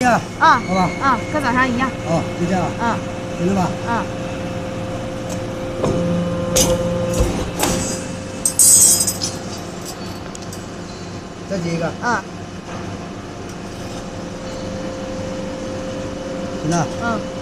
了。 啊， 好吧。 啊，跟早上一样。 哦，就这样。 嗯。 行了吧？ 嗯。 再接一个。 嗯。 行了。 嗯。